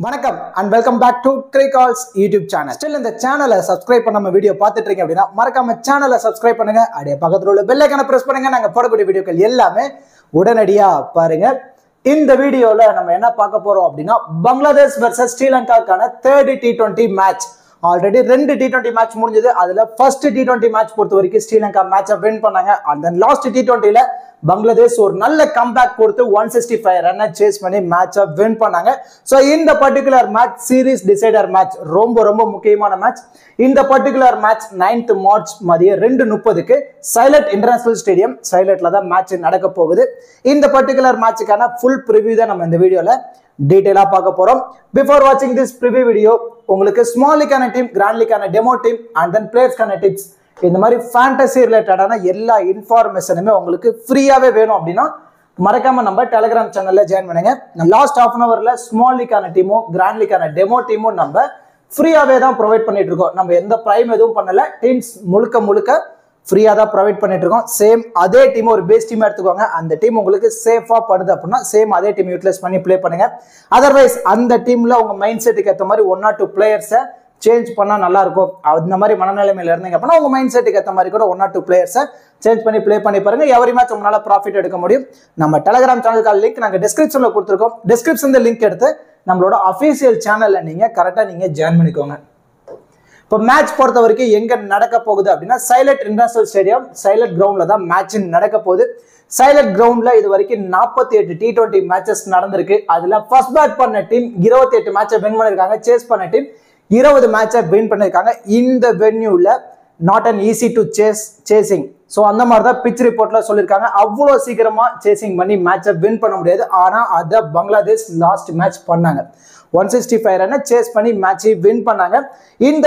வணக்கம் and welcome back to Crickals YouTube channel. Still இந்த சேனலை சப்ஸ்கிரைப் பண்ணாம வீடியோ பார்த்துட்டு இருக்கீங்க அப்படின்னா மறக்காம சேனலை சப்ஸ்கிரைப் பண்ணுங்க. அப்படியே பக்கத்துல உள்ள பெல் ஐகானை பிரஸ் பண்ணுங்க. நாங்க போடக்கூடிய வீடியோக்கள் எல்லாமே உடனடியா பாருங்க. இந்த வீடியோல நம்ம என்ன பார்க்க போறோம் அப்படின்னா பங்களாதேஷ் வெர்சஸ் ஸ்ரீலங்காக்கான third T20 மேட்ச். ஆல்ரெடி 2 T20 மேட்ச் முடிஞ்சது. அதுல ஃபர்ஸ்ட் T20 மேட்ச் பொறுத்த வரைக்கும் ஸ்ரீலங்கா மேட்சை வின் பண்ணாங்க. அண்ட் தென் லாஸ்ட் T20ல பங்களாதேஷ் ஒரு நல்ல கம்பேக் கொடுத்து 165 ரன்னை சேஸ் பண்ணி மேட்சை வின் பண்ணாங்க. ஸோ இந்த particular match series decider match, ரொம்ப முக்கியமான மேட்ச். இந்த பர்டிகுலர் மேட்ச் 9th மார்ச் மதியம் 2:30க்கு சைலட் இன்டர்நேஷனல் ஸ்டேடியம் சைலட்ல தான் மேட்ச் நடக்க போகுது. இந்த பர்டிகுலர் மேட்சுக்கான ஃபுல் ப்ரிவியூ தான் நம்ம இந்த வீடியோல டீடைலா பார்க்க போறோம். பிஃபோர் வாட்சிங் திஸ் ப்ரிவியூ வீடியோ உங்களுக்கு ஸ்மால் லீக்கான டீம், கிராண்ட் லீக்கான டெமோ டீம் அண்ட் தென் பிளேயர்ஸ்க்கான டிப்ஸ், இந்த மாதிரி ஃபேண்டசி ரிலேட்டடான எல்லா இன்ஃபார்மேஷனுமே உங்களுக்கு ஃப்ரீயாவே வேணும் அப்படின்னா மறக்காம நம்ம டெலிகிராம் சேனல்ல ஜாயின் பண்ணுங்க. லாஸ்ட் ஹாஃப் அன் அவர்ல ஸ்மால் லீக்கான டீமும் கிராண்ட் லீக்கான டெமோ டீமும் நம்ம ஃப்ரீயாவே தான் ப்ரொவைட் பண்ணிட்டு இருக்கோம். நம்ம எந்த பிரைம் எதுவும் பண்ணல, டீம்ஸ் முழுக்க ஃப்ரீயா தான் ப்ரொவைட் பண்ணிட்டு இருக்கோம். சேம் அதே டீம் ஒரு பேஸ் டீம் எடுத்துக்கோங்க. அந்த டீம் உங்களுக்கு சேஃபா படுது அப்படின்னா சேம் அதே டீம் யூட்டிலைஸ் பண்ணி பிளே பண்ணுங்க. அதர்வைஸ் அந்த டீம்ல உங்க மைண்ட் செட்டுக்கு ஏற்ற மாதிரி 1 or 2 பிளேயர்ஸை சேஞ்ச் பண்ணா நல்லா இருக்கும். அந்த மாதிரி மனநிலைமையில இருந்தீங்க அப்படின்னா உங்க மைண்ட் செட்டுக்கு ஏற்ற மாதிரி கூட 1 or 2 பிளேயர்ஸை சேஞ்ச் பண்ணி பிளே பண்ணி பாருங்க. எவரி மேட்ச் உங்களால ப்ராஃபிட் எடுக்க முடியும். நம்ம டெலிகிராம் சேனலுக்கான லிங்க் நாங்க டிஸ்கிரிப்ஷன்ல கொடுத்துருக்கோம். டிஸ்கிரிப்ஷன்ல லிங்க் எடுத்து நம்மளோட அஃபீஷியல் சேனல்ல நீங்க கரெக்டா நீங்க ஜாயின் பண்ணிக்கோங்க. இப்போ மேட்ச் பொறுத்த வரைக்கும் எங்க நடக்க போகுது அப்படின்னா சைலட் இன்டர்நேஷனல் ஸ்டேடியம் சைலட் கிரவுண்ட்ல தான் மேட்ச் நடக்க போகுது. சைலட் கிரவுண்ட்ல இது வரைக்கும் 48 T20 மேட்சஸ் நடந்திருக்கு. அதுல ஃபர்ஸ்ட் பேட் பண்ண டீம் 28 மேட்சை வின் பண்ணிருக்காங்க. சேஸ் பண்ண டீம் 20 மேட்சை வின் பண்ணிருக்காங்க. இந்த வென்யூல not an easy to chasing. So அந்த மாதிரி தான் பிச் ரிப்போர்ட்ல சொல்லியிருக்காங்க. அவ்வளோ சீக்கிரமா சேசிங் பண்ணி மேட்சை வின் பண்ண முடியாது. ஆனா அதை பங்களாதேஷ் லாஸ்ட் மேட்ச் பண்ணாங்க. 165 ரன்னை சேஸ் பண்ணி மேட்சை வின் பண்ணாங்க. இந்த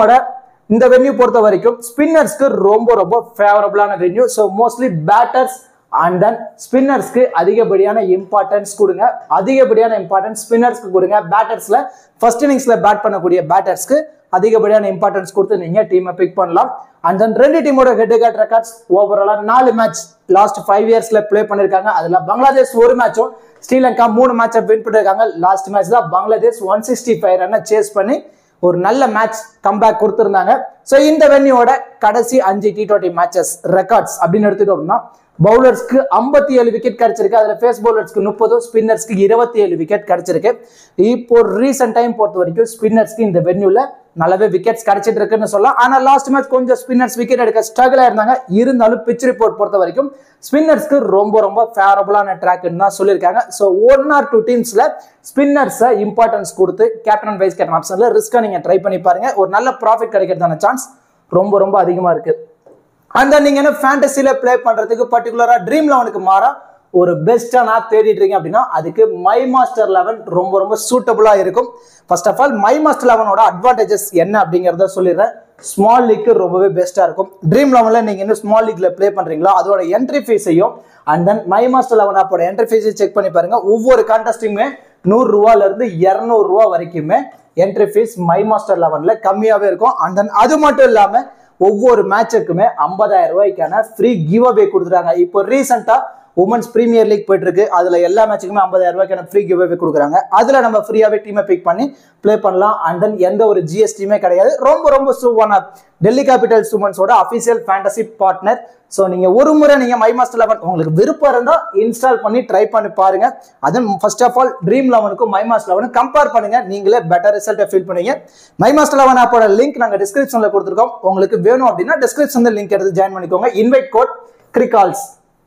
வென்யூ பொறுத்த வரைக்கும் ஸ்பின்னர்ஸ்க்கு ரொம்ப ஃபேவரபிளான venue. So mostly batters and then ஸ்பின்னர்ஸ்க்கு அதிகப்படியான இம்பார்ட்டன்ஸ் கொடுங்க. அதிகப்படியான இம்பார்ட்டன்ஸ் ஸ்பின்னர்ஸ்க்கு கொடுங்க. பேட்டர்ஸ்ல ஃபர்ஸ்ட் இன்னிங்ஸ்ல பேட் பண்ணக்கூடிய பேட்டர்ஸ்க்கு அதிகப்படியான இம்பார்ட்டன்ஸ் கொடுத்து நீங்க டீமை பிக் பண்ணலாம். அண்ட் தென் 2 டீமோட ஹெட் டு ஹெட் ரெக்கார்ட்ஸ் ஓவராலா 4 மேட்ச் லாஸ்ட் 5 இயர்ஸ்ல பிளே பண்ணிருக்காங்க. அதுல பங்களாதேஷ் 1 மேட்சும் ஸ்ரீலங்கா 3 மேட்சை வின் பண்ணிருக்காங்க. லாஸ்ட் மேட்ச் தான் பங்களாதேஷ் 165 ரன்னை சேஸ் பண்ணி ஒரு நல்ல மேட்ச் கம்பேக் கொடுத்திருந்தாங்க. ஸோ இந்த வென்யூவோட கடைசி 5 T20 மேட்சஸ் ரெக்கார்ட்ஸ் அப்படின்னு எடுத்துட்டோம் அப்படின்னா பவுலர்ஸ்க்கு 57 விக்கெட் கிடைச்சிருக்கு. அதுல ஃபேஸ் பவுலர்ஸ்க்கு 30, ஸ்பின்னர்ஸ்க்கு 27 விக்கெட் கிடைச்சிருக்கு. இப்போ ரீசெண்ட் டைம் பொறுத்த வரைக்கும் ஸ்பின்னர்ஸ்க்கு இந்த வென்யூல நல்லாவே விக்கெட்ஸ் கிடைச்சிட்டு இருக்குன்னு சொல்லலாம். ஆனா லாஸ்ட் மேட்ச் கொஞ்சம் ஸ்பின்னர்ஸ் விக்கெட் எடுக்க ஸ்ட்ரகிள் ஆயிருந்தாங்க. இருந்தாலும் பிச் ரிப்போர்ட் பொறுத்த வரைக்கும் ஸ்பின்னர்ஸ்க்கு ரொம்ப ஃபேவரபிளான ட்ராக்னு தான் சொல்லியிருக்காங்க. ஸோ 1 or 2 டீம்ஸ்ல ஸ்பின்னர்ஸை இம்பார்ட்டன்ஸ் கொடுத்து கேப்டன் வைஸ் கேப்டன் ஆப்ஷன்ல ரிஸ்கா நீங்க ட்ரை பண்ணி பாருங்க. ஒரு நல்ல ப்ராஃபிட் கிடைக்கிறதான சான்ஸ் ரொம்ப அதிகமா இருக்கு. அந்த நீங்க என்ன ஃபேண்டசில பிளே பண்றதுக்கு பர்டிகுலரா ட்ரீம் 11க்கு மாறா ஒரு பெஸ்டா நான் தேடிட்டு இருக்கேன் அப்படின்னா அதுக்கு மை மாஸ்டர் 11 ரொம்ப சூட்டபிளா இருக்கும். First of all my master 11ஓட அட்வான்டேஜஸ் என்ன அப்படிங்கறத சொல்லிடுறேன். ஸ்மால் லீக்கு ரொம்பவே பெஸ்டா இருக்கும். ட்ரீம் 11ல நீங்க இன்னும் ஸ்மால் லீக்ல பிளே பண்றீங்களோ அதோட என்ட்ரி ஃபீஸையும் அண்ட் தென் மை மாஸ்டர் 11 ஆப்போட என்ட்ரி ஃபீஸையும் செக் பண்ணி பாருங்க. ஒவ்வொரு கான்டெஸ்ட்டுமே 100 ரூபாயில இருந்து 200 ரூபா வரைக்குமே என்ட்ரி ஃபீஸ் மை மாஸ்டர் 11ல கம்மியாவே இருக்கும். அண்ட் தென் அது மட்டும் இல்லாம ஒவ்வொரு மேட்சுக்குமே 50,000 ரூபாய்க்கான ஃப்ரீ கிவ் அவே கொடுத்துறாங்க. இப்போ ரீசெண்டா உமன்ஸ் பிரீமியர் லீக் போயிட்டு இருக்கு. அதுல எல்லா மேட்சுக்குமே 50,000 ரூபாய்க்கான ஃப்ரீ கிவ் அவே கொடுக்குறாங்க. அதுல நம்ம ஃப்ரீயாவே டீமை பிக் பண்ணி பிளே பண்ணலாம். அண்ட் தென் எந்த ஒரு ஜிஎஸ்டியுமே கிடையாது. ரொம்ப சூப்பரான டெல்லி கேபிட்டல்ஸ் உமன்ஸோட அபிஷியல் ஃபேண்டசி பார்ட்னர். ஸோ நீங்க ஒரு முறை நீங்க மை மாஸ்டர் 11 உங்களுக்கு விருப்பம் இருந்தா இன்ஸ்டால் பண்ணி ட்ரை பண்ணி பாருங்க. அதன் ஃபர்ஸ்ட் ஆஃப் ஆல் ட்ரீம் 11க்கும் மை மாஸ்டர் 11 கம்பேர் பண்ணுங்க. நீங்களே பெட்டர் ரிசல்ட்டை ஃபீல் பண்ணுவீங்க. மை மாஸ்டர் 11 ஆப்போட லிங்க் நாங்க டிஸ்கிரிப்ஷன்ல கொடுத்துருக்கோம். உங்களுக்கு வேணும் அப்படின்னா டிஸ்கிரிப்ஷன்ல லிங்க் எடுத்து ஜாயின் பண்ணிக்கோங்க. Invite code கிரிகால்ஸ்.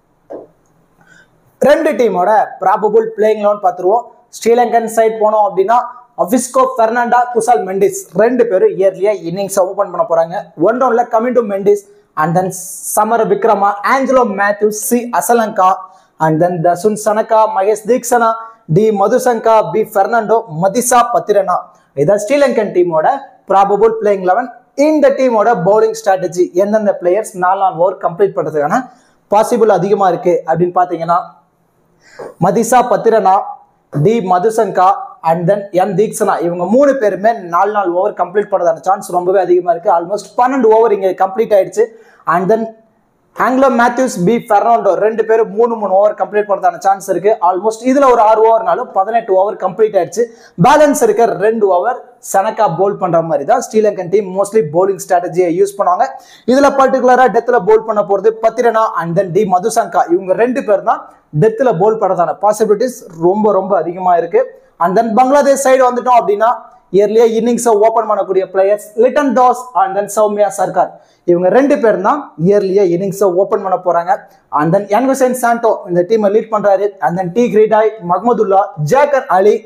2 டீமோட ப்ராபபிள் பிளேயிங் 11 பார்த்துருவோம். ஸ்ரீலங்கன் சைட் போனோம் அப்படின்னா அபிஸ்கோ பெர்னாண்டா, குசால் மெண்டிஸ் 2 பேரும் இயர்லியா இன்னிங்ஸ் ஓபன் பண்ண போறாங்க. 1 டவுன்ல coming to Mendis and then Samara Wickrama, Angelo Mathews, C Asalanka and then Dasun Shanaka, Maheesh Theekshana, D Madushanka, B Fernando, Matheesha Pathirana. இதான் ஸ்ரீலங்கன் டீமோட ப்ராபபிள் பிளேயிங் 11. இந்த டீமோட பவுலிங் ஸ்ட்ராட்டஜி எந்தெந்த பிளேயர்ஸ் 4 ஓவர் கம்ப்ளீட் பண்றதுக்கான பாசிபிள் அதிகமா இருக்கு அப்படின்னு பாத்தீங்கன்னா Matheesha Pathirana, D Madushanka and then M Theekshana, இவங்க 3 பேருமே 4 ஓவர் கம்ப்ளீட் பண்றதான சான்ஸ் ரொம்பவே அதிகமா இருக்கு. ஆல்மோஸ்ட் 12 ஓவர் இங்க கம்ப்ளீட் ஆயிடுச்சு. And then Angelo Mathews, P Fernando ரெண்டு பேரும் 3 ஓவர் கம்ப்ளீட் பண்றதான சான்ஸ் இருக்கு. ஆல்மோஸ்ட் இதுல ஒரு 6 ஓவர்னாலும் 18 ஓவர் கம்ப்ளீட் ஆயிடுச்சு. பேலன்ஸ் இருக்க 2 ஓவர் சனக்கா போல் பண்ற மாதிரி தான் ஸ்ரீலங்கன் டீம் மோஸ்ட்லி போலிங் ஸ்ட்ராட்டஜியை யூஸ் பண்ணுவாங்க. இதுல பர்டிகுலரா டெத்ல போல் பண்ண போறது Pathirana and then D Madushanka. இவங்க 2 பேர் தான் டெத்ல போல் பண்றதான பாசிபிலிட்டிஸ் ரொம்ப ரொம்ப அதிகமா இருக்கு. அண்ட் தென் பங்களாதேஷ் சைடு வந்துட்டோம் அப்படின்னா இயர்லியா இன்னிங்ஸை ஓபன் பண்ணக்கூடிய players Litton Das and then Soumya Sarkar. இவங்க 2 பேர் தான் இயர்லியா இன்னிங்ஸை ஓபன் பண்ண போறாங்க. அண்ட் தென் யங்குசைன் சாண்டோ இந்த டீமை லீட் பண்றாரு. And then T Hridoy, Mahmudullah, Jaker Ali,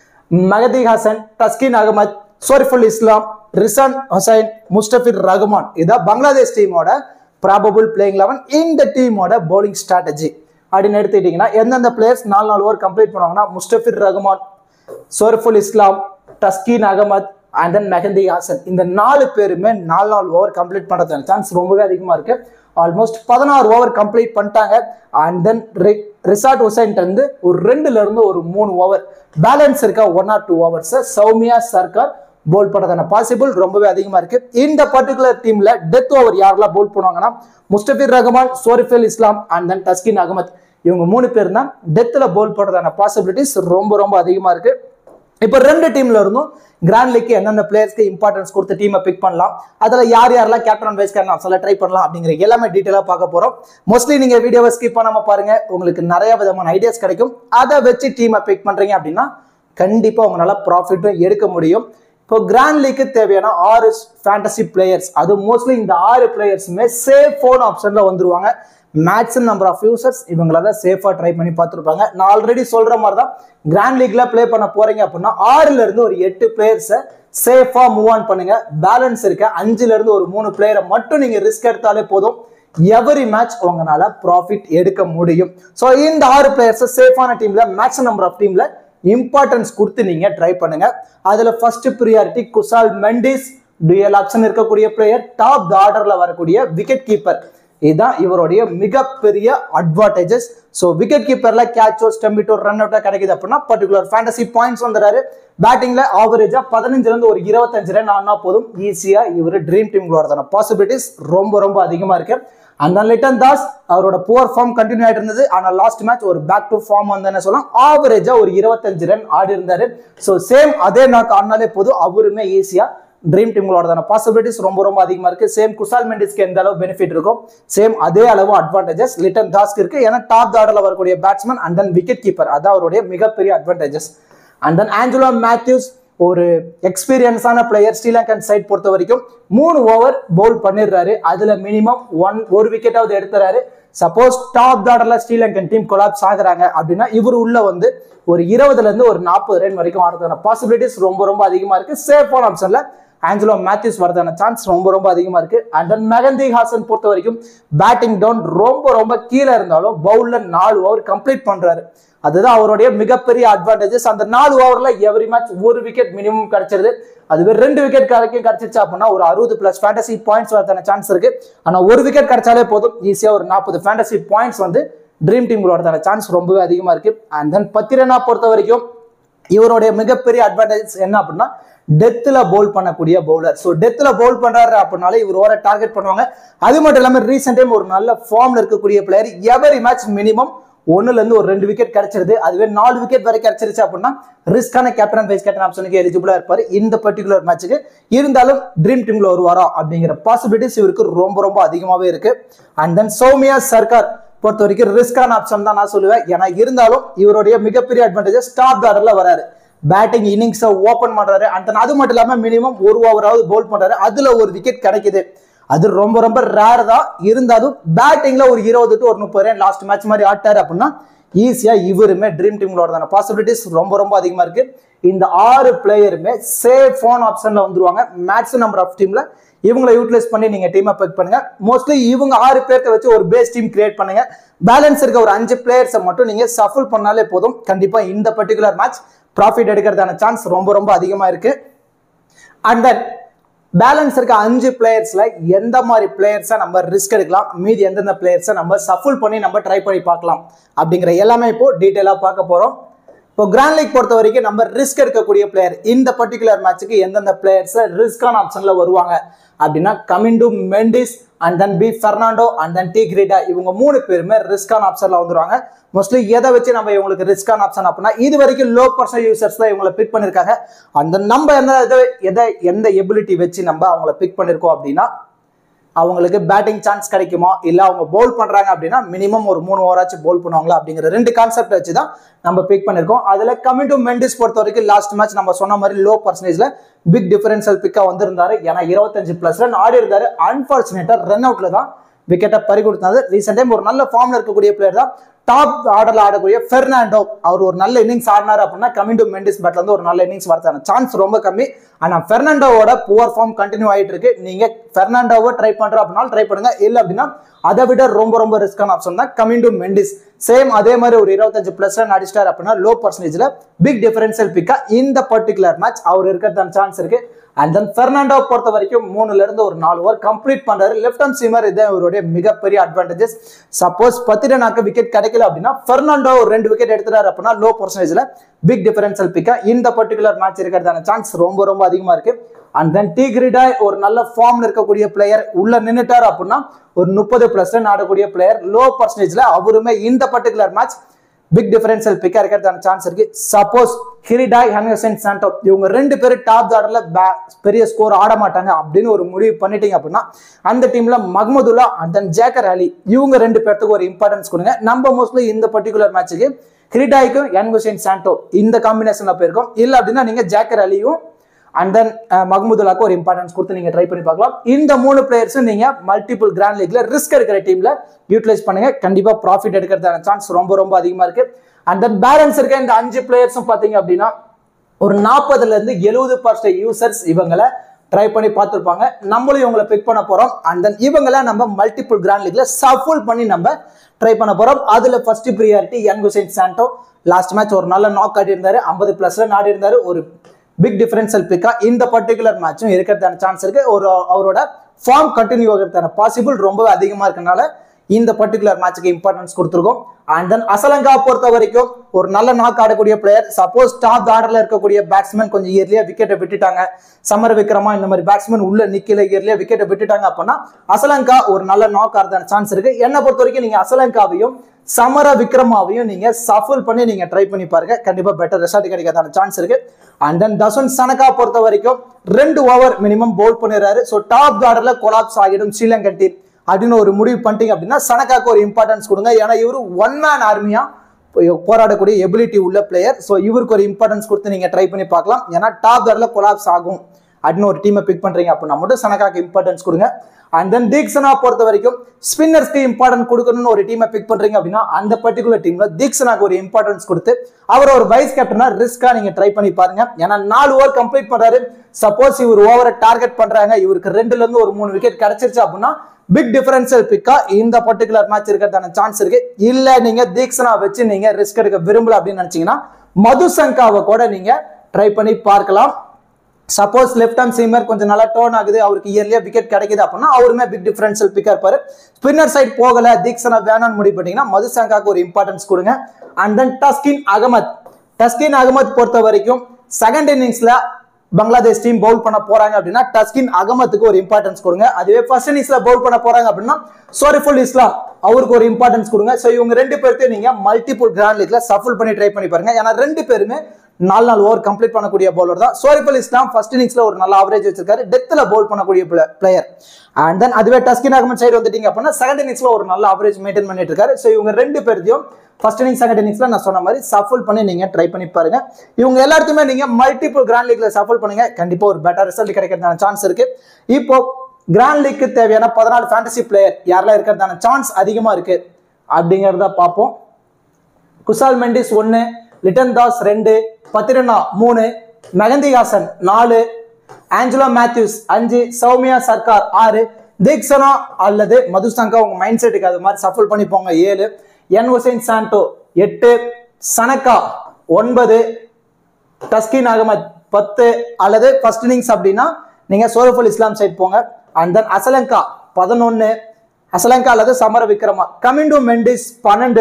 Mehidy Hasan, Taskin Ahmed, Shoriful Islam, Rishad Hossain, Mustafizur Rahman. இதான் பங்களாதேஷ் டீமோட ப்ராபபிள் பிளேயிங் 11. இந்த டீமோட போலிங் ஸ்ட்ராட்டஜி அப்படின்னு எடுத்துக்கிட்டீங்கன்னா எந்தெந்த பிளேயர்ஸ் 4 ஓவர் கம்ப்ளீட் பண்ணுவாங்கன்னா முஸ்தபிர் ரஹ்மான், சோரிஃபுல் இஸ்லாம், தஸ்கின் அகமது அண்ட் தென் மெஹதி ஹசன். இந்த 4 பேருமே 4 ஓவர் கம்ப்ளீட் பண்றதுக்கான சான்ஸ் ரொம்பவே அதிகமா இருக்கு. ஆல்மோஸ்ட் 16 ஓவர் கம்ப்ளீட் பண்ணிட்டாங்க. அண்ட் தென் ரிசாட் ஹுசைன் இருந்து ஒரு 2ல இருந்து ஒரு 3 ஓவர் பேலன்ஸ் இருக்க 1 or 2 overs Soumya Sarkar bowl பண்றதான பாசிபிள் ரொம்பவே அதிகமா இருக்கு. இந்த பர்டிகுலர் டீம்ல டெத் ஓவர் யாரெல்லாம் போல் பண்ணுவாங்கன்னா முஸ்தபிர் ரஹ்மான், சோரிஃபுல் இஸ்லாம் அண்ட் தென் தஸ்கின் அகமது. இவங்க 3 பேர் தான் டெத்ல போல் பண்றதான பாசிபிலிட்டிஸ் ரொம்ப ரொம்ப அதிகமா இருக்கு. இப்போ 2 டீம்ல இருந்தும் கிராண்ட் லீக் எந்தெந்த பிளேயர்ஸ்க்கு இம்பார்ட்டன்ஸ் கொடுத்து டீமை பிக் பண்ணலாம், அதுல யாரெல்லாம் கேப்டன் அண்ட் வைஸ் கேப்டன் சொல்ல ட்ரை பண்ணலாம் அப்படிங்கிற எல்லாமே டீட்டெயிலா பார்க்க போறோம். மோஸ்ட்லி நீங்க வீடியோவை ஸ்கிப் பண்ணாம பாருங்க, உங்களுக்கு நிறைய விதமான ஐடியாஸ் கிடைக்கும். அதை வச்சு டீமை பிக் பண்றீங்க அப்படின்னா கண்டிப்பா உங்களால ப்ராஃபிட்டும் எடுக்க முடியும். இப்போ கிராண்ட் லீக்கு தேவையான 6 ஃபேண்டசி பிளேயர்ஸ், அது மோஸ்ட்லி இந்த 6 பிளேயர்ஸுமே சேஃப் ஃபோன் ஆப்ஷன்ல வந்துருவாங்க. மேக்ஸிமம் நம்பர் ஆஃப் யூசர்ஸ் இவங்கள தான் சேஃபா ட்ரை பண்ணி பார்த்துருப்பாங்க. நான் ஆல்ரெடி சொல்ற மாதிரி தான் கிராண்ட் லீக்ல பிளே பண்ண போறீங்க அப்படின்னா 6ல இருந்து ஒரு 8 பிளேயர்ஸை சேஃபா மூவ் ஆன் பண்ணுங்க. பேலன்ஸ் இருக்க 5ல இருந்து ஒரு 3 பிளேயரை மட்டும் நீங்க ரிஸ்க் எடுத்தாலே போதும். எவரி மேட்ச் உங்களால ப்ராஃபிட் எடுக்க முடியும். ஸோ இந்த 6 பிளேயர்ஸை சேஃபான டீம்ல மேக்ஸிமம் நம்பர் ஆஃப் டீம்ல இம்பார்ட்டன்ஸ் கொடுத்து நீங்க ட்ரை பண்ணுங்க. அதுல first priority Kusal Mendis, dual option இருக்கக்கூடிய பிளேயர், டாப் ஆர்டர்ல வரக்கூடிய விக்கெட் கீப்பர். இதுதான் இவருடைய மிகப்பெரிய அட்வான்டேஜஸ். ஸோ விக்கெட் கீப்பர்ல கேட்சோ, ஸ்டம்பிட்டோ, ரன் அவுட்டா கிடைக்குது அப்படின்னா பர்டிகுலர் ஃபேண்டசி பாயிண்ட்ஸ் வந்துறாரு. பேட்டிங்ல ஆவரேஜா 15ல இருந்து ஒரு 25 ரன் ஆனா போதும், ஈஸியா இவர் ட்ரீம் டீம்களோட பாசிபிலிட்டிஸ் ரொம்ப ரொம்ப அதிகமா இருக்கு. அந்த லிட்டன் தாஸ் அவரோட புவர் ஃபார்ம் கண்டினியூ ஆயிட்டு இருந்தது. ஆனா லாஸ்ட் மேட்ச் ஒரு பேக் டு ஃபார்ம் வந்து சொல்லலாம், ஆவரேஜா ஒரு 25 ரன் ஆடி இருந்தாரு. ஸோ சேம் அதே நாக்கு ஆடினாலே போதும், அவருமே ஈஸியா ட்ரீம் டீம்களோட பாசிபிலிட்டிஸ் ரொம்ப ரொம்ப அதிகமா இருக்கு. சேம் குசால் மெண்டிஸ்க்கு எந்த அளவு பெனிஃபிட் இருக்கும், சேம் அதே அளவு அட்வான்டேஜஸ் லிட்டன் தாஸ்க்கு இருக்கு. ஏன்னா டாப் ஆர்டர்ல வரக்கூடிய batsman and then wicket keeper, அதான் அவருடைய மிகப்பெரிய advantages. And then Angelo Mathews ஒரு எக்ஸ்பீரியன்ஸான பிளேயர். ஸ்ரீலங்கன் சைட் பொறுத்த வரைக்கும் 3 ஓவர் பவுல் பண்ணிடுறாரு. அதுல மினிமம் 1 விக்கெட்டாவது எடுத்துறாரு. சப்போஸ் டாப் ஆர்டர்ல ஸ்ரீலங்கன் டீம் கொலாப்ஸ் ஆகுறாங்க அப்படின்னா இவர் உள்ள வந்து ஒரு 20ல இருந்து ஒரு 40 ரன் வரைக்கும் ஆடுறதுக்கான பாசிபிலிட்டிஸ் ரொம்ப ரொம்ப அதிகமா இருக்கு. சேஃபான ஆப்ஷன்ல ஆஞ்சலோ மேத்யூஸ் வரதான சான்ஸ் ரொம்ப ரொம்ப அதிகமா இருக்கு. அண்ட் தென் மெஹதி ஹசன் பொறுத்த வரைக்கும் பேட்டிங் டவுன் ரொம்ப ரொம்ப கீழே இருந்தாலும் பவுல்ல 4 ஓவர் கம்ப்ளீட் பண்றாரு. அதுதான் அவருடைய மிகப்பெரிய அட்வான்டேஜஸ். அந்த 4 ஓவர்ல எவரி மேட்ச் 1 விக்கெட் மினிமம் கிடைச்சிருது. அதுவே 2 விக்கெட் கிடைச்சிருச்சு அப்படின்னா ஒரு 60+ ஃபேண்டசி பாயிண்ட்ஸ் வரதான சான்ஸ் இருக்கு. ஆனா 1 விக்கெட் கிடைச்சாலே போதும், ஈஸியா ஒரு 40 ஃபேண்டசி பாயிண்ட்ஸ் வந்து ட்ரீம் டீம்களோட சான்ஸ் ரொம்பவே அதிகமா இருக்கு. அண்ட் தென் பத்திரனா பொறுத்த வரைக்கும் இவருடைய மிகப்பெரிய அட்வான்டேஜ் என்ன அப்படின்னா டெத்ல பவுல் பண்ணக்கூடிய பவுலர். ஸோ டெத்ல பவுல் பண்றாரு அப்படின்னாலே இவர் ஓவரை டார்கெட் பண்ணுவாங்க. அது மட்டும் இல்லாம ரீசெண்ட் டைம் ஒரு நல்ல ஃபார்ம்ல இருக்கக்கூடிய பிளேயர். எவரி மேட்ச் மினிமம் 1ல இருந்து ஒரு 2 விக்கெட் கிடைச்சிருது. அதுவே 4 விக்கெட் வரை கிடைச்சிருச்சு அப்படின்னா ரிஸ்கான கேப்டன் வைஸ் கேப்டன் ஆப்ஷனுக்கு எலிஜிபிளா இருப்பாரு இந்த பர்டிகுலர் மேட்சுக்கு. இருந்தாலும் ட்ரீம் டீம்ல வருவாரா அப்படிங்கிற பாசிபிலிட்டிஸ் இவருக்கு ரொம்ப ரொம்ப அதிகமாவே இருக்கு. அண்ட் தென் சௌமியா சர்கார் பொறுத்த வரைக்கும் ரிஸ்கான ஆப்ஷன் தான் நான் சொல்லுவேன். ஏன்னா இருந்தாலும் இவருடைய மிகப்பெரிய அட்வான்டேஜ் டாப் ஆர்டர்ல வராரு. பேட்டிங் இன்னிங்ஸை ஓபன் பண்றாரு. அண்ட் அது மட்டும் இல்லாம மினிமம் 1 ஓவராவது பவுல் பண்றாரு. அதுல ஒரு விக்கெட் கிடைக்குது. அது ரொம்ப ரொம்ப ரேர் தான். இருந்தாலும் பேட்டிங்ல ஒரு 20 to 30 ரன் லாஸ்ட் மேட்ச் மாதிரி ஆட்டாரு அப்படின்னா ஈஸியா இவருமே ட்ரீம் டீம்களோட பாசிபிலிட்டிஸ் ரொம்ப ரொம்ப அதிகமா இருக்கு. இந்த 6 பிளேயருமே சேஃப் ஆன் ஆப்ஷன்ல வந்துருவாங்க. மேக்ஸிமம் நம்பர் ஆஃப் டீம்ல இவங்களை யூட்டிலைஸ் பண்ணி நீங்க டீமை பிக் பண்ணுங்க. மோஸ்ட்லி இவங்க 6 பேர்த்த வச்சு ஒரு பேஸ் டீம் கிரியேட் பண்ணுங்க. பேலன்ஸ் இருக்க ஒரு 5 பிளேயர்ஸை மட்டும் நீங்க சஃபல் பண்ணாலே போதும். கண்டிப்பா இந்த பர்டிகுலர் மேட்ச் ப்ராஃபிட் எடுக்கிறதான சான்ஸ் ரொம்ப ரொம்ப அதிகமா இருக்கு. அண்ட் தென் பேலன்ஸ் இருக்க 5 பிளேயர்ஸ்ல எந்த மாதிரி பிளேயர்ஸை நம்ம ரிஸ்க் எடுக்கலாம், மீதி எந்தெந்த பிளேயர்ஸை நம்ம சஃபுல் பண்ணி நம்ம ட்ரை பண்ணி பார்க்கலாம் அப்படிங்கிற எல்லாமே இப்போ டீட்டெயிலாக பார்க்க போறோம். இப்போ கிராண்ட் லீக் பொறுத்த வரைக்கும் நம்ம ரிஸ்க் எடுக்கக்கூடிய பிளேயர் இந்த பர்டிகுலர் மேட்சுக்கு எந்தெந்த பிளேயர்ஸ் ரிஸ்கான ஆப்ஷன்ல வருவாங்க அப்படின்னா Kamindu Mendis and then P Fernando and then T Hridoy இவங்க 3 பேருமே ரிஸ்கான ஆப்ஷன்ல வந்துருவாங்க. மோஸ்ட்லி எதை வச்சு நம்ம இவங்களுக்கு ரிஸ்கான ஆப்ஷன் அப்படின்னா இது வரைக்கும் லோ பர்சன்ட் யூசர்ஸ் தான் இவங்களை பிக் பண்ணிருக்காங்க. அந்த நம்ம எந்த எபிலிட்டி வச்சு நம்ம அவங்கள பிக் பண்ணிருக்கோம் அப்படின்னா அவங்களுக்கு பேட்டிங் சான்ஸ் கிடைக்குமா இல்ல அவங்க பவுல் பண்றாங்க அப்படின்னா மினிமம் ஒரு 3 ஓவராச்சும் பவுல் பண்ணுவாங்களா அப்படிங்கிற 2 கான்செப்ட் வச்சு தான் நம்ம பிக் பண்ணிருக்கோம். அதுல கமிண்டு மெண்டிஸ் பொறுத்த வரைக்கும் லாஸ்ட் மேட்ச் நம்ம சொன்ன மாதிரி லோ பர்சன்டேஜ்ல பிக் டிஃபரன்ஷியல் பிக்கா வந்திருந்தாரு. ஏன்னா 25+ ரன் ஆடி இருந்தாரு. அன்பார்ச்சுனேட்டா ரன் அவுட்ல தான் விக்கெட்டை பறி கொடுத்தாரு. ரீசெண்ட் டைம் ஒரு நல்ல ஃபார்ம்ல இருக்கக்கூடிய பிளேயர் தான் டாப் ஆர்டர்ல ஆடக்கூடிய பெர்னாண்டோ. அவர் ஒரு நல்ல இன்னிங்ஸ் ஆடினாரு அப்படின்னா கமிண்டு மெண்டிஸ் பேட்ல இருந்து ஒரு நல்ல இன்னிங்ஸ் வரதான சான்ஸ் ரொம்ப கம்மி. ஆனா பெர்னாண்டோவோட புவர் ஃபார்ம் கண்டினியூ ஆயிட்டு இருக்கு. நீங்க பெர்னாண்டோவை ட்ரை பண்ற அப்படின்னா ட்ரை பண்ணுங்க. இல்ல அப்படின்னா அதை விட ரொம்ப ரிஸ்கான ஆப்ஷன் தான் கமிண்டு மெண்டிஸ். சேம் அதே மாதிரி ஒரு 25+ ரன் அடிச்சிட்டாரு அப்படின்னா லோ பர்சன்டேஜ்ல பிக் டிஃபரன்ஷியல் பிக்கா இந்த பர்டிகுலர் மேட்ச் அவர் இருக்கிறதான சான்ஸ் இருக்கு. அண்ட் தென் பெர்னாண்டோ பொறுத்த வரைக்கும் 3ல இருந்து ஒரு 4 ஓவர் கம்ப்ளீட் பண்றாரு. லெஃப்ட் ஹேண்ட் சீமர் இதான் இவருடைய மிகப்பெரிய அட்வான்டேஜஸ். சப்போஸ் 10 ரன்னாக்கு விக்கெட் கிடைக்கல அப்படின்னா பெர்னாண்டோ ஒரு 2 விக்கெட் எடுத்துறாரு அப்படின்னா லோ பர்சன்டேஜ்ல பிக் டிஃபரன்ஷியல் பிக்கா இந்த பர்டிகுலர் மேட்ச் இருக்கிறதான சான்ஸ் ரொம்ப அதிகமா இருக்கு. அண்ட் தென் டி கிரீடா ஒரு நல்ல ஃபார்ம்ல இருக்கக்கூடிய பிளேயர் உள்ள நின்னுட்டாரு அப்படின்னா ஒரு 30+ ரன் ஆடக்கூடிய பிளேயர் லோ பர்சன்டேஜ்ல அவருமே இந்த பர்டிகுலர் மேட்ச் பிக் டிஃபரன்ஷியல் பிக்கா இருக்கிறதான சான்ஸ் இருக்கு. சப்போஸ் கிரிடாய் ஹென்டர்சன் சாண்டோ இவங்க 2 பேரும் டாப் ஆர்டர்ல பெரிய ஸ்கோர் ஆட மாட்டாங்க அப்படின்னு ஒரு முடிவு பண்ணிட்டீங்க அப்படின்னா அந்த டீம்ல மஹ்மதுல்லா அண்ட் தென் ஜேக்கர் அலி இவங்க 2 பேருக்கு ஒரு இம்பார்ட்டன்ஸ் கொடுங்க. நம்ம மோஸ்ட்லி இந்த பர்டிகுலர் மேட்சுக்கு கிரிடாய்க்கும் ஹென்டர்சன் சாண்டோ இந்த காம்பினேஷன்ல போயிருக்கோம். இல்ல அப்படின்னா நீங்க ஜேக்கர் அலியும் அண்ட் தென் மஹ்மதுல்லாக்கு ஒரு இம்பார்ட்டன்ஸ் கொடுத்து நீங்க ட்ரை பண்ணி பார்க்கலாம். இந்த 3 பிளேயர்ஸும் நீங்க மல்டிபிள் கிராண்ட் லீக்ல ரிஸ்க் எடுக்கிற டீம்ல யூட்டிலைஸ் பண்ணுங்க. கண்டிப்பா ப்ராஃபிட் எடுக்கிறதான சான்ஸ் ரொம்ப அதிகமா இருக்கு. அண்ட் தென் பேலன்ஸ் இருக்க இந்த 5 பிளேயர்ஸும் பாத்தீங்க அப்படின்னா ஒரு 40ல இருந்து 70% யூசர்ஸ் இவங்களை ட்ரை பண்ணி பார்த்துருப்பாங்க. நம்மளும் இவங்களை பிக் பண்ண போறோம். அண்ட் தென் இவங்களை நம்ம மல்டிபிள் கிராண்ட் லீக்ல சஃபுல் பண்ணி நம்ம ட்ரை பண்ண போறோம். அதுல first priority Henderson Shanto. Last match ஒரு நல்ல நாக் ஆடி இருந்தாரு. 50+ ரன் ஆடி இருந்தாரு. ஒரு பிக் டிஃபரன்ஷியல் பிக்கா இந்த பர்டிகுலர் மேட்சும் இருக்கிறதான சான்ஸ் இருக்கு. அவரோட ஃபார்ம் கண்டினியூ ஆகிறதான பாசிபிள் ரொம்ப அதிகமா இருக்கனால இந்த பர்டிகுலர் மேட்சுக்கு இம்பார்ட்டன்ஸ் கொடுத்துருக்கோம். அண்ட் தென் அசலங்கா பொறுத்த வரைக்கும் ஒரு நல்ல நாக் ஆடக்கூடிய பிளேயர். சப்போஸ் டாப் ஆர்டர்ல இருக்கக்கூடிய பேட்ஸ்மேன் கொஞ்சம் இயர்லியா விக்கெட்டை விட்டுட்டாங்க, சமர விக்ரமா இந்த மாதிரி பேட்ஸ்மேன் உள்ள நிக்கல இயர்லியா விக்கெட்டை விட்டுட்டாங்க அப்படின்னா அசலங்கா ஒரு நல்ல நாக் ஆடுறதான சான்ஸ் இருக்கு. என்னை பொறுத்த வரைக்கும் நீங்க அசலங்காவையும் சமர விக்ரமாவையும் நீங்க சஃபுல் பண்ணி நீங்க ட்ரை பண்ணி பாருங்க. கண்டிப்பா பெட்டர் ரிசல்ட் கிடைக்கிறதான சான்ஸ் இருக்கு. அண்ட் தென் தசுன் சனகா பொறுத்த வரைக்கும் 2 ஓவர் மினிமம் பவுல் பண்ணிடுறாரு. ஸோ டாப் ஆர்டர்ல கொலாப்ஸ் ஆகிடும் ஸ்ரீலங்கன் டீம் அப்படின்னு ஒரு முடிவு பண்ணிட்டீங்க அப்படின்னா சனகாக்கு ஒரு இம்பார்ட்டன்ஸ் கொடுங்க. ஏன்னா இவரு 1 மேன் ஆர்மியா போராடக்கூடிய எபிலிட்டி உள்ள பிளேயர். ஸோ இவருக்கு ஒரு இம்பார்ட்டன்ஸ் கொடுத்து நீங்க ட்ரை பண்ணி பார்க்கலாம். ஏன்னா டாப் ஆர்டர்ல கொலாப்ஸ் ஆகும் அப்படின்னு ஒரு டீமை பிக் பண்றீங்க அப்படின்னா மட்டும் சனகாக்கு இம்பார்ட்டன்ஸ் கொடுங்க. அண்ட் தென் தீக்ஷனா பொறுத்த வரைக்கும் ஸ்பின்னர்ஸ்க்கு இம்பார்ட்டன்ஸ் கொடுக்கணும்னு ஒரு டீமை பிக் பண்றீங்க அப்படின்னா அந்த பர்டிகுலர் டீம்ல தீக்ஷனாக்கு ஒரு இம்பார்ட்டன்ஸ் கொடுத்து அவர் ஒரு வைஸ் கேப்டனா ரிஸ்கா நீங்க ட்ரை பண்ணி பாருங்க. ஏன்னா 4 ஓவர் கம்ப்ளீட் பண்றாரு. சப்போஸ் இவர் ஓவரை டார்கெட் பண்றாங்க, இவருக்கு 2ல இருந்து ஒரு 3 விக்கெட் கிடைச்சிருச்சு அப்படின்னா பிக் டிஃபரன்ஷியல் பிக்கா இந்த பர்டிகுலர் மேட்ச் இருக்கிறதான சான்ஸ் இருக்கு. இல்ல நீங்க தீக்ஷனா வச்சு நீங்க ரிஸ்க் எடுக்க விரும்பல அப்படின்னு நினைச்சீங்கன்னா மதுசங்காவை கூட நீங்க ட்ரை பண்ணி பார்க்கலாம். சப்போஸ் லெஃப்ட் ஹேண்ட் சீமர் கொஞ்சம் நல்லா டர்ன் ஆகுது, அவருக்கு இயர்லியா விக்கெட் கிடைக்குது அப்படின்னா அவருமே பிக் டிஃபரன்ஷியல் பிக்கா இருப்பாரு. ஸ்பின்னர் சைட் போகல, தீக்ஷனா வேணான்னு முடிவு பண்ணீங்கன்னா மதுசங்காக்கு ஒரு இம்பார்ட்டன்ஸ் கொடுங்க. அண்ட் தென் டஸ்கின் அகமத் பொறுத்த வரைக்கும் செகண்ட் இன்னிங்ஸ்ல பங்களாதேஷ் டீம் பவுல் பண்ண போறாங்க அப்படின்னா டஸ்கின் அகமத்துக்கு ஒரு இம்பார்ட்டன்ஸ் கொடுங்க. அதுவே ஃபர்ஸ்ட் இன்னிங்ஸ்ல பவுல் பண்ண போறாங்க அப்படின்னா ஷரீஃபுல் இஸ்லாம் அவருக்கு ஒரு இம்பார்ட்டன்ஸ் கொடுங்க. ஸோ இவங்க 2 பேருக்கு நீங்க மல்டிபிள் கிராண்ட் லீக்ல சஃபுல் பண்ணி ட்ரை பண்ணி பாருங்க. ஏன்னா 2 பேருமே 4 ஓவர் கம்ப்ளீட் பண்ணக்கூடிய பவுலர் தான். ஷரீஃபுல் இஸ்லாம் ஃபர்ஸ்ட் இன்னிங்ஸ்ல ஒரு நல்ல ஆவரேஜ் வச்சிருக்காரு, டெத்ல பவுல் பண்ணக்கூடிய பிளேயர். அண்ட் தென் அதுவே டஸ்கின் அகமத் சைடு வந்துட்டீங்க அப்படின்னா செகண்ட் இன்னிங்ஸ்ல ஒரு நல்ல ஆவரேஜ் மெயின்டைன் பண்ணிட்டு இருக்காரு. ஸோ இவங்க 2 பேரையும் ஃபர்ஸ்ட் இன்னிங்ஸ் செகண்ட் இன்னிங்ஸ்ல நான் சொன்ன மாதிரி சஃபுல் பண்ணி நீங்க ட்ரை பண்ணி பாருங்க. இவங்க எல்லாத்தையுமே நீங்க மல்டிபிள் கிராண்ட் லீக்ல சஃபுல் பண்ணுங்க. கண்டிப்பா ஒரு பெட்டர் ரிசல்ட் கிடைக்கிறதான சான்ஸ் இருக்கு. இப்போ கிராண்ட் லீக்கு தேவையான 14 ஃபேண்டசி பிளேயர் யாரெல்லாம் இருக்கிறதான சான்ஸ் அதிகமா இருக்கு அப்படிங்கிறத பார்ப்போம். குசால் மெண்டிஸ் 1, லிட்டன் தாஸ் 2, பத்திரனா 3, மெஹந்தி ஹாசன் 4, ஆஞ்சலோ மேத்யூஸ் 5, சௌமியா சர்க்கார் 6, தீக்ஷனா அல்லது மதுசங்கா உங்க மைண்ட் செட்டுக்கு அது மாதிரி சஃபுல் பண்ணி போங்க 7, ஹென்டர்சன் சாண்டோ 8, சனகா 9, டஸ்கின் அகமத் 10 அல்லது ஃபர்ஸ்ட் இன்னிங்ஸ் அப்படின்னா நீங்க ஷரீஃபுல் இஸ்லாம் சைட் போங்க. அண்ட் தென் அசலங்கா 11, அசலங்கா அல்லது Samarawickrama, Kamindu Mendis 12,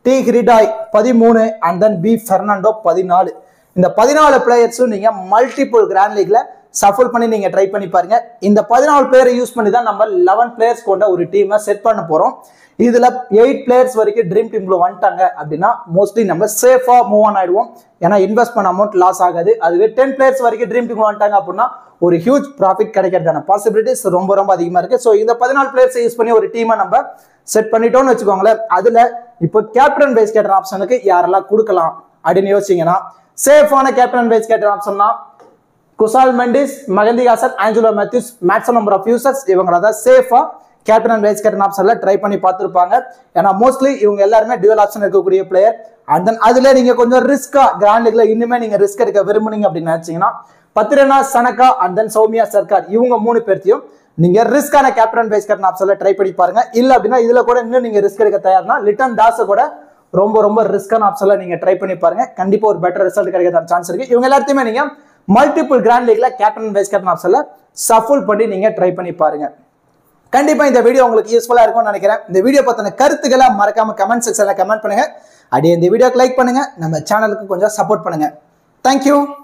T Hridoy 13 and then P Fernando 14. இந்த 14 பிளேயர்ஸும் நீங்க மல்டிபிள் கிராண்ட் லீக்ல சஃபல் பண்ணி நீங்க ட்ரை பண்ணி பாருங்க. இந்த 14 பிளேயரை யூஸ் பண்ணி தான் நம்ம 11 பிளேயர்ஸ் கொண்ட ஒரு டீமை செட் பண்ண போறோம். இதுல 8 பிளேயர்ஸ் வரைக்கும் ட்ரீம் டீம்ல வந்துட்டாங்க அப்படின்னா மோஸ்ட்லி நம்ம சேஃபா மூவ் ஆன் ஆயிடுவோம். ஏன்னா இன்வெஸ்ட் பண்ண அமௌண்ட் லாஸ் ஆகாது. அதுவே 10 பிளேயர்ஸ் வரைக்கும் ட்ரீம் டீம்ல வந்துட்டாங்க அப்படின்னா ஒரு ஹியூஜ் ப்ராஃபிட் கிடைக்கிறதான பாசிபிலிட்டிஸ் ரொம்ப ரொம்ப அதிகமா இருக்கு. ஸோ இந்த 14 பிளேயர்ஸ் யூஸ் பண்ணி ஒரு டீமை நம்ம செட் பண்ணிட்டோம்னு வச்சுக்கோங்களேன். அதுல இப்போ கேப்டன் வைஸ் கேப்டன் ஆப்ஷனுக்கு யாரெல்லாம் கொடுக்கலாம் அப்படின்னு யோசிச்சீங்கன்னா, சேஃபான கேப்டன் வைஸ் கேப்டன் ஆப்ஷன்னா Kusal Mendis, Mehidy Hasan, Angelo Mathews, maximum number of users இவங்கள தான் சேஃபா கேப்டன் அண்ட் வைஸ் கேப்டன் ஆப்ஷன்ல ட்ரை பண்ணி பார்த்துருப்பாங்க. ஏன்னா மோஸ்ட்லி இவங்க எல்லாருமே டியூவல் ஆப்ஷன் இருக்கக்கூடிய பிளேயர். அண்ட் தென் அதுல நீங்க கொஞ்சம் ரிஸ்கா கிராண்ட் லீக்ல இன்னுமே நீங்க ரிஸ்க் எடுக்க விரும்புனீங்க அப்படின்னு நினைச்சீங்கன்னா பத்ரனா சனகா அண்ட் தென் சௌமியா சர்க்கார் இவங்க 3 பேர்த்தையும் நீங்க ரிஸ்கான கேப்டன் வைஸ் கேப்டன் ஆப்ஷன்ல ட்ரை பண்ணி பாருங்க. இல்ல அப்படின்னா இதுல கூட இன்னும் நீங்க ரிஸ்க் எடுக்க தயார்னா லிட்டன் தாஸ் கூட ரொம்ப ரொம்ப ரிஸ்கான ஆப்ஷன்ல நீங்க ட்ரை பண்ணி பாருங்க. கண்டிப்பா ஒரு பெட்டர் ரிசல்ட் கிடைக்கிறதான சான்ஸ் இருக்கு. இவங்க எல்லாத்தையுமே நீங்க மல்டிபிள் கிராண்ட் லீக்ல கேப்டன் வைஸ் கேப்டன் ஆப்ஷன்ல சஃபல் பண்ணி நீங்க ட்ரை பண்ணி பாருங்க. கண்டிப்பா இந்த வீடியோ உங்களுக்கு யூஸ்ஃபுல்லா இருக்கும்னு நினைக்கிறேன். இந்த வீடியோ பத்தின கருத்துக்களை மறக்காம கமெண்ட் செக்ஷன்ல கமெண்ட் பண்ணுங்க. அப்படியே இந்த வீடியோக்கு லைக் பண்ணுங்க. நம்ம சேனலுக்கு கொஞ்சம் சப்போர்ட் பண்ணுங்க. தேங்க்யூ.